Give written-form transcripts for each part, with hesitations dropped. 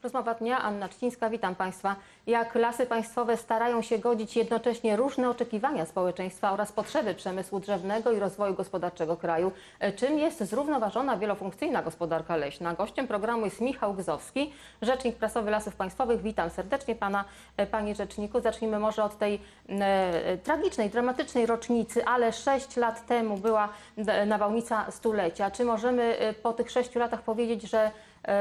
Rozmowa dnia, Anna Czcińska, witam Państwa. Jak Lasy Państwowe starają się godzić jednocześnie różne oczekiwania społeczeństwa oraz potrzeby przemysłu drzewnego i rozwoju gospodarczego kraju? Czym jest zrównoważona, wielofunkcyjna gospodarka leśna? Gościem programu jest Michał Gzowski, rzecznik prasowy Lasów Państwowych. Witam serdecznie Pana, Panie Rzeczniku. Zacznijmy może od tej tragicznej, dramatycznej rocznicy, ale 6 lat temu była nawałnica stulecia. Czy możemy po tych 6 latach powiedzieć, że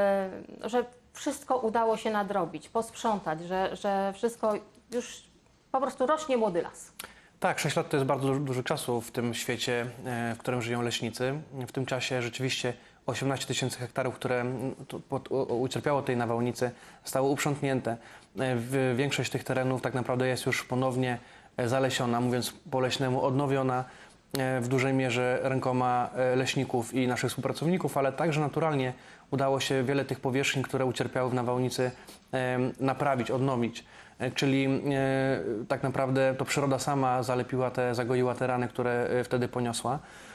wszystko udało się nadrobić, posprzątać, że wszystko już po prostu rośnie młody las? Tak, 6 lat to jest bardzo dużo czasu w tym świecie, w którym żyją leśnicy. W tym czasie rzeczywiście 18 tysięcy hektarów, które ucierpiało tej nawałnicy, zostało uprzątnięte. Większość tych terenów tak naprawdę jest już ponownie zalesiona, mówiąc po leśnemu, odnowiona w dużej mierze rękoma leśników i naszych współpracowników, ale także naturalnie udało się wiele tych powierzchni, które ucierpiały w nawałnicy, naprawić, odnowić. Czyli tak naprawdę to przyroda sama zagoiła te rany, które wtedy poniosła.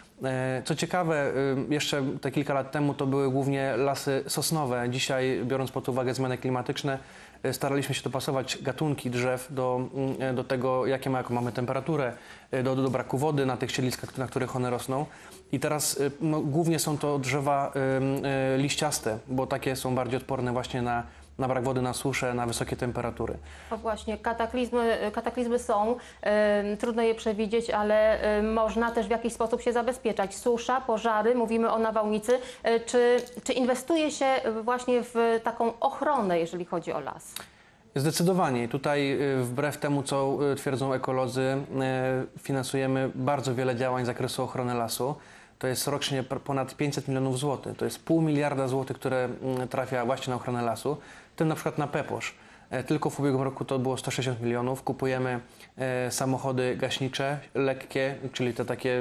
Co ciekawe, jeszcze te kilka lat temu to były głównie lasy sosnowe. Dzisiaj, biorąc pod uwagę zmiany klimatyczne, staraliśmy się dopasować gatunki drzew do tego, jaką mamy temperaturę, do braku wody na tych siedliskach, na których one rosną. I teraz głównie są to drzewa liściaste, bo takie są bardziej odporne właśnie na brak wody, na suszę, na wysokie temperatury. No właśnie, kataklizmy są, trudno je przewidzieć, ale można też w jakiś sposób się zabezpieczać. Susza, pożary, mówimy o nawałnicy. Czy inwestuje się właśnie w taką ochronę, jeżeli chodzi o las? Zdecydowanie. Tutaj wbrew temu, co twierdzą ekolodzy, finansujemy bardzo wiele działań z zakresu ochrony lasu. To jest rocznie ponad 500 milionów złotych. To jest $0,5 miliarda złotych, które trafia właśnie na ochronę lasu, w tym na przykład na Peposz. Tylko w ubiegłym roku to było 160 milionów. Kupujemy samochody gaśnicze, lekkie, czyli te takie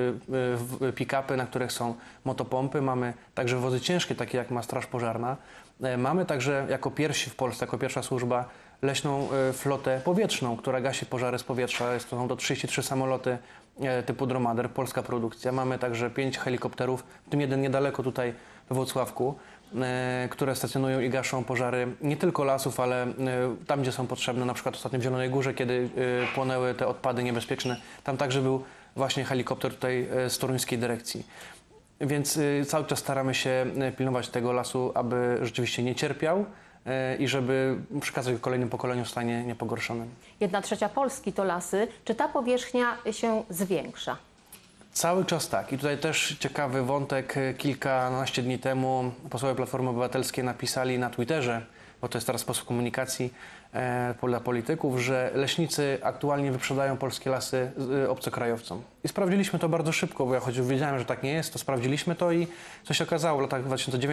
pick-upy, na których są motopompy. Mamy także wozy ciężkie, takie jak ma Straż Pożarna. Mamy także jako pierwsi w Polsce, jako pierwsza służba, leśną flotę powietrzną, która gasi pożary z powietrza. Są to 33 samoloty typu Dromader, polska produkcja. Mamy także 5 helikopterów, w tym jeden niedaleko tutaj we Włocławku, które stacjonują i gaszą pożary nie tylko lasów, ale tam, gdzie są potrzebne, na przykład ostatnio w Zielonej Górze, kiedy płonęły te odpady niebezpieczne. Tam także był właśnie helikopter tutaj z toruńskiej dyrekcji. Więc cały czas staramy się pilnować tego lasu, aby rzeczywiście nie cierpiał i żeby przekazać go kolejnym pokoleniom w stanie niepogorszonym. 1/3 Polski to lasy. Czy ta powierzchnia się zwiększa? Cały czas tak. I tutaj też ciekawy wątek. Kilkanaście dni temu posłowie Platformy Obywatelskiej napisali na Twitterze, bo to jest teraz sposób komunikacji dla polityków, że leśnicy aktualnie wyprzedają polskie lasy obcokrajowcom. I sprawdziliśmy to bardzo szybko, bo ja choć wiedziałem, że tak nie jest, to sprawdziliśmy to i co się okazało, w latach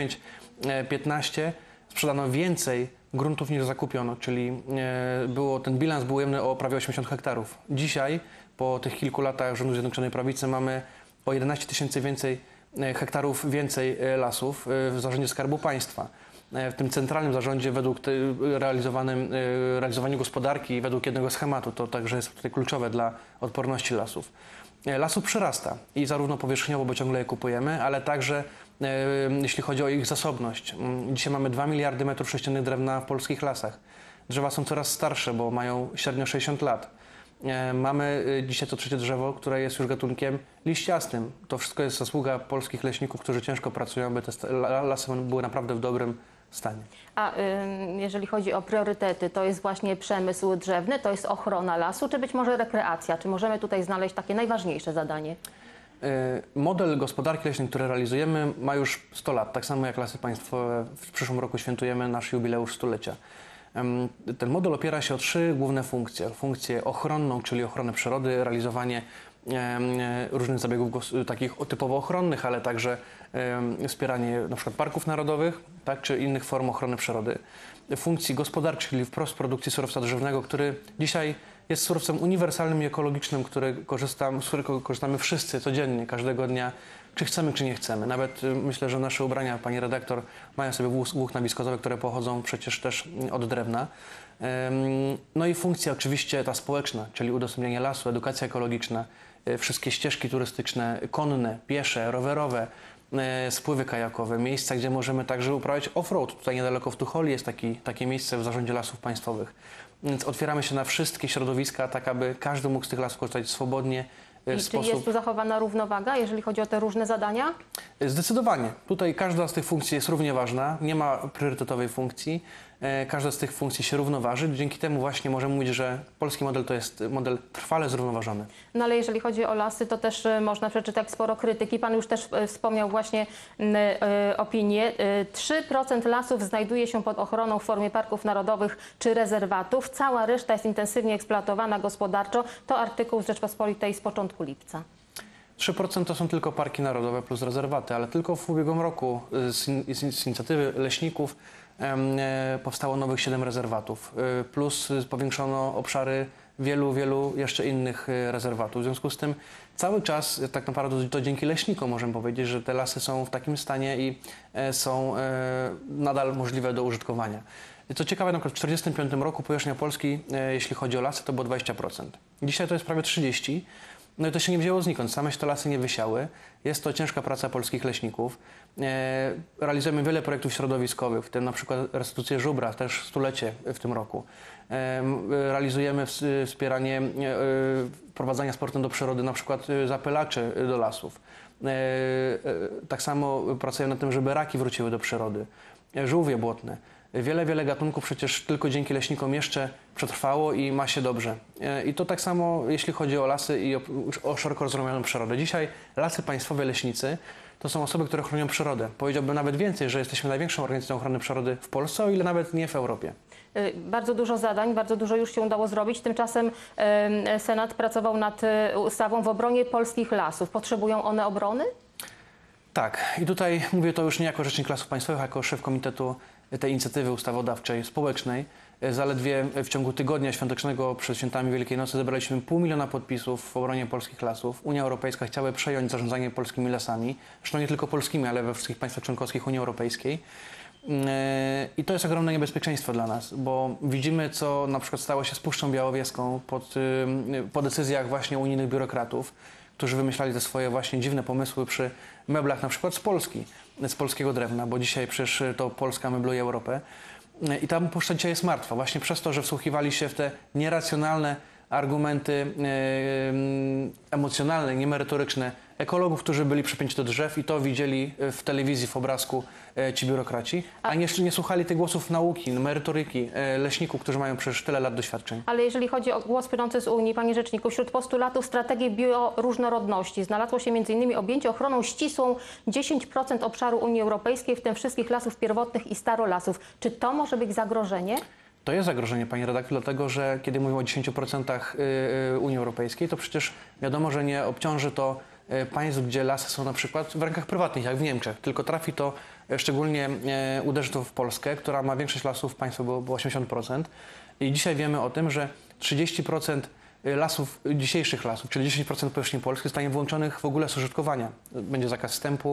2009-2015 sprzedano więcej gruntów niż zakupiono, czyli ten bilans był ujemny o prawie 80 hektarów. Dzisiaj, po tych kilku latach rządu Zjednoczonej Prawicy, mamy o 11 tysięcy hektarów więcej lasów w zarządzie Skarbu Państwa. W tym centralnym zarządzie według realizowaniu gospodarki według jednego schematu. To także jest tutaj kluczowe dla odporności lasów. Lasów przyrasta i zarówno powierzchniowo, bo ciągle je kupujemy, ale także jeśli chodzi o ich zasobność. Dzisiaj mamy 2 miliardy metrów sześciennych drewna w polskich lasach. Drzewa są coraz starsze, bo mają średnio 60 lat. Mamy dzisiaj co trzecie drzewo, które jest już gatunkiem liściastym. To wszystko jest zasługa polskich leśników, którzy ciężko pracują, aby te lasy były naprawdę w dobrym stanie. A jeżeli chodzi o priorytety, to jest właśnie przemysł drzewny, to jest ochrona lasu, czy być może rekreacja? Czy możemy tutaj znaleźć takie najważniejsze zadanie? Model gospodarki leśnej, który realizujemy, ma już 100 lat, tak samo jak Lasy Państwowe. W przyszłym roku świętujemy nasz jubileusz stulecia. Ten model opiera się o 3 główne funkcje. Funkcję ochronną, czyli ochronę przyrody, realizowanie różnych zabiegów takich typowo ochronnych, ale także wspieranie np. parków narodowych, tak, czy innych form ochrony przyrody. Funkcji gospodarczej, czyli wprost produkcji surowca drzewnego, który dzisiaj jest surowcem uniwersalnym i ekologicznym, z którego korzystamy wszyscy codziennie, każdego dnia, czy chcemy, czy nie chcemy. Nawet myślę, że nasze ubrania, pani redaktor, mają sobie włókna wiskozowe, które pochodzą przecież też od drewna. No i funkcja oczywiście ta społeczna, czyli udostępnianie lasu, edukacja ekologiczna, wszystkie ścieżki turystyczne, konne, piesze, rowerowe, spływy kajakowe, miejsca, gdzie możemy także uprawiać off-road. Tutaj niedaleko w Tucholi jest takie miejsce w Zarządzie Lasów Państwowych. Więc otwieramy się na wszystkie środowiska, tak aby każdy mógł z tych lasów korzystać swobodnie. I czy jest tu zachowana równowaga, jeżeli chodzi o te różne zadania? Zdecydowanie. Tutaj każda z tych funkcji jest równie ważna, nie ma priorytetowej funkcji. Każda z tych funkcji się równoważy. Dzięki temu właśnie możemy mówić, że polski model to jest model trwale zrównoważony. No ale jeżeli chodzi o lasy, to też można przeczytać sporo krytyki. Pan już też wspomniał właśnie opinię. 3% lasów znajduje się pod ochroną w formie parków narodowych czy rezerwatów. Cała reszta jest intensywnie eksploatowana gospodarczo. To artykuł z Rzeczpospolitej z początku lipca. 3% to są tylko parki narodowe plus rezerwaty, ale tylko w ubiegłym roku z inicjatywy leśników powstało nowych 7 rezerwatów, plus powiększono obszary wielu jeszcze innych rezerwatów. W związku z tym cały czas tak naprawdę to dzięki leśnikom możemy powiedzieć, że te lasy są w takim stanie i są nadal możliwe do użytkowania. Co ciekawe, na przykład w 1945 roku powierzchnia Polski, jeśli chodzi o lasy, to było 20%. Dzisiaj to jest prawie 30%. No i to się nie wzięło znikąd, same się te lasy nie wysiały. Jest to ciężka praca polskich leśników. Realizujemy wiele projektów środowiskowych, w tym na przykład restytucję żubra, też stulecie w tym roku. Realizujemy wspieranie wprowadzania sportem do przyrody, na przykład zapylaczy do lasów. Tak samo pracujemy nad tym, żeby raki wróciły do przyrody, żółwie błotne. Wiele gatunków przecież tylko dzięki leśnikom jeszcze przetrwało i ma się dobrze. I to tak samo jeśli chodzi o lasy i o szeroko rozumianą przyrodę. Dzisiaj lasy państwowe, leśnicy to są osoby, które chronią przyrodę. Powiedziałbym nawet więcej, że jesteśmy największą organizacją ochrony przyrody w Polsce, o ile nawet nie w Europie. Bardzo dużo zadań, bardzo dużo już się udało zrobić. Tymczasem Senat pracował nad ustawą w obronie polskich lasów. Potrzebują one obrony? Tak. I tutaj mówię to już nie jako rzecznik Lasów Państwowych, jako szef komitetu tej inicjatywy ustawodawczej, społecznej. Zaledwie w ciągu tygodnia świątecznego przed świętami Wielkiej Nocy zebraliśmy 500 000 podpisów w obronie polskich lasów. Unia Europejska chciała przejąć zarządzanie polskimi lasami, zresztą nie tylko polskimi, ale we wszystkich państwach członkowskich Unii Europejskiej. I to jest ogromne niebezpieczeństwo dla nas, bo widzimy, co na przykład stało się z Puszczą Białowieską po decyzjach właśnie unijnych biurokratów, którzy wymyślali te swoje właśnie dziwne pomysły przy meblach na przykład z Polski, z polskiego drewna, bo dzisiaj przecież to Polska mebluje Europę. I ta Puszcza dzisiaj jest martwa właśnie przez to, że wsłuchiwali się w te nieracjonalne argumenty emocjonalne, niemerytoryczne ekologów, którzy byli przypięci do drzew i to widzieli w telewizji, w obrazku ci biurokraci, a nie słuchali tych głosów nauki, merytoryki, leśników, którzy mają przecież tyle lat doświadczeń. Ale jeżeli chodzi o głos płynący z Unii, panie rzeczniku, wśród postulatów strategii bioróżnorodności znalazło się m.in. objęcie ochroną ścisłą 10% obszaru Unii Europejskiej, w tym wszystkich lasów pierwotnych i starolasów. Czy to może być zagrożenie? To jest zagrożenie, pani redaktor, dlatego że kiedy mówimy o 10% Unii Europejskiej, to przecież wiadomo, że nie obciąży to państw, gdzie lasy są na przykład w rękach prywatnych, jak w Niemczech, tylko trafi to, szczególnie uderzy to w Polskę, która ma większość lasów w państwie, bo 80%. I dzisiaj wiemy o tym, że 30% lasów, dzisiejszych lasów, czyli 10% powierzchni Polski zostanie wyłączonych w ogóle z użytkowania. Będzie zakaz wstępu,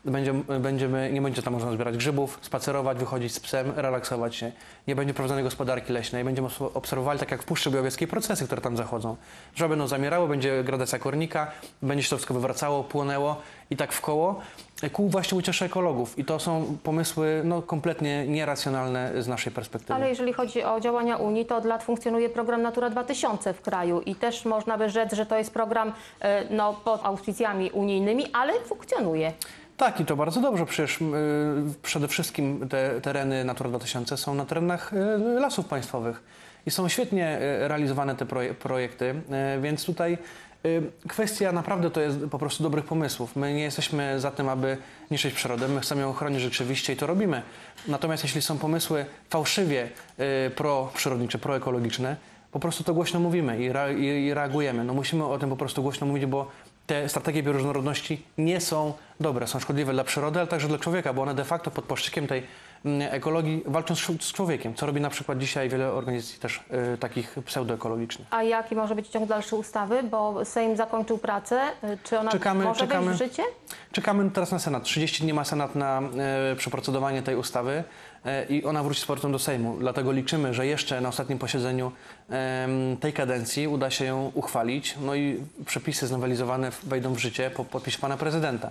nie będzie tam można zbierać grzybów, spacerować, wychodzić z psem, relaksować się. Nie będzie prowadzonej gospodarki leśnej. Będziemy obserwowali, tak jak w Puszczy Białowieskiej, procesy, które tam zachodzą. Drzewa będą zamierały, będzie gradacja kornika, będzie się to wszystko wywracało, płonęło i tak w koło, ku właśnie uciesze ekologów. I to są pomysły kompletnie nieracjonalne z naszej perspektywy. Ale jeżeli chodzi o działania Unii, to od lat funkcjonuje program Natura 2000 w kraju i też można by rzec, że to jest program pod auspicjami unijnymi, ale funkcjonuje. Tak, i to bardzo dobrze. Przecież przede wszystkim te tereny Natura 2000 są na terenach lasów państwowych i są świetnie realizowane te projekty, więc tutaj kwestia naprawdę to jest po prostu dobrych pomysłów. My nie jesteśmy za tym, aby niszczyć przyrodę, my chcemy ją chronić rzeczywiście i to robimy. Natomiast jeśli są pomysły fałszywie proprzyrodnicze, proekologiczne, po prostu to głośno mówimy i reagujemy. Musimy o tym po prostu głośno mówić, bo te strategie bioróżnorodności nie są dobre, są szkodliwe dla przyrody, ale także dla człowieka, bo one de facto pod płaszczykiem tej ekologii walczą z człowiekiem, co robi na przykład dzisiaj wiele organizacji też takich pseudoekologicznych. A jaki może być ciąg dalszy ustawy? Bo Sejm zakończył pracę. Czy ona może wejść w życie? Czekamy teraz na Senat. 30 dni ma Senat na przeprocedowanie tej ustawy i ona wróci z powrotem do Sejmu. Dlatego liczymy, że jeszcze na ostatnim posiedzeniu tej kadencji uda się ją uchwalić. No i przepisy znowelizowane wejdą w życie po podpisie pana prezydenta.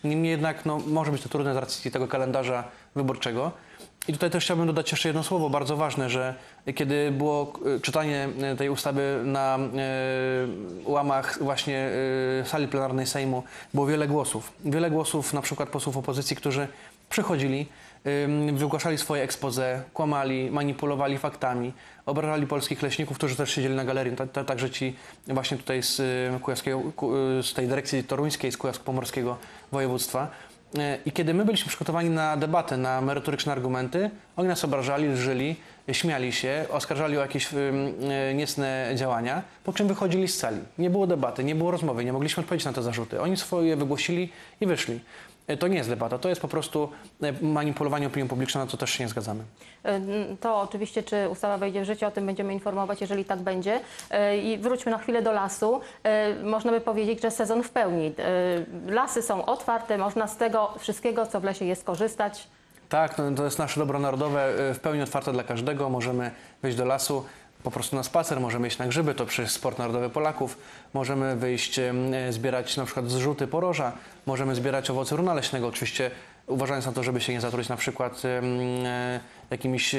Niemniej jednak no, może być to trudne z racji tego kalendarza wyborczego. I tutaj też chciałbym dodać jeszcze jedno słowo bardzo ważne, że kiedy było czytanie tej ustawy na łamach właśnie sali plenarnej Sejmu, było wiele głosów. Wiele głosów na przykład posłów opozycji, którzy przychodzili, wygłaszali swoje expose, kłamali, manipulowali faktami, obrażali polskich leśników, którzy też siedzieli na galerii, także ci właśnie tutaj z tej dyrekcji toruńskiej, z Kujawsko-Pomorskiego województwa. I kiedy my byliśmy przygotowani na debatę, na merytoryczne argumenty, oni nas obrażali, lżyli, śmiali się, oskarżali o jakieś niecne działania, po czym wychodzili z sali. Nie było debaty, nie było rozmowy, nie mogliśmy odpowiedzieć na te zarzuty. Oni swoje wygłosili i wyszli. To nie jest debata, to jest po prostu manipulowanie opinią publiczną, na co też się nie zgadzamy. To oczywiście, czy ustawa wejdzie w życie, o tym będziemy informować, jeżeli tak będzie. I wróćmy na chwilę do lasu. Można by powiedzieć, że sezon w pełni. Lasy są otwarte, można z tego wszystkiego, co w lesie jest, korzystać. Tak, no, to jest nasze dobro narodowe, w pełni otwarte dla każdego. Możemy wejść do lasu po prostu na spacer, możemy iść na grzyby, to przecież sport narodowy Polaków. Możemy wyjść, zbierać na przykład zrzuty poroża, możemy zbierać owoce runa leśnego, oczywiście uważając na to, żeby się nie zatruć na przykład jakimiś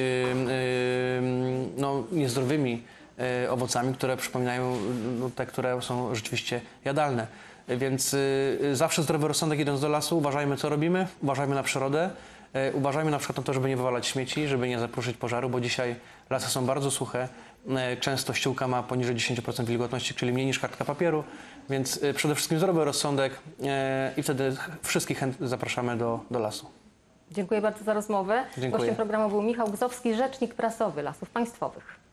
no, niezdrowymi owocami, które przypominają te, które są rzeczywiście jadalne. Więc zawsze zdrowy rozsądek idąc do lasu, uważajmy co robimy, uważajmy na przyrodę. Uważajmy na przykład na to, żeby nie wywalać śmieci, żeby nie zaprószyć pożaru, bo dzisiaj lasy są bardzo suche. Często ściółka ma poniżej 10% wilgotności, czyli mniej niż kartka papieru, więc przede wszystkim zdrowy rozsądek i wtedy wszystkich zapraszamy do lasu. Dziękuję bardzo za rozmowę. Dziękuję. Gościem programu był Michał Gzowski, rzecznik prasowy Lasów Państwowych.